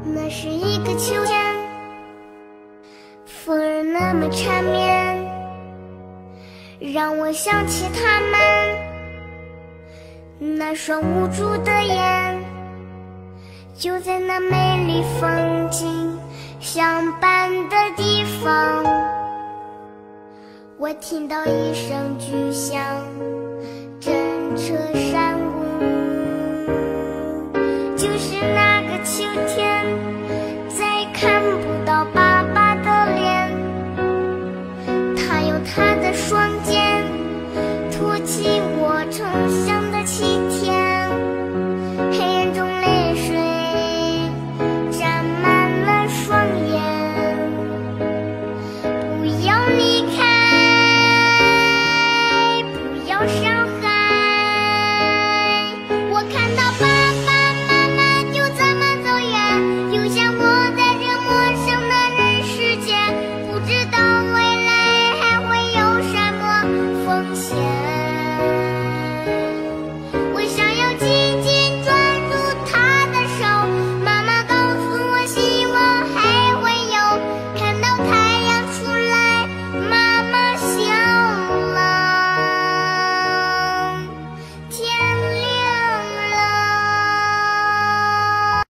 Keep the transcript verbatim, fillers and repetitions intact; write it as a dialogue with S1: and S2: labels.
S1: 那是一个秋天，风儿那么缠绵，让我想起他们那双无助的眼。就在那美丽风景相伴的地方，我听到一声巨响。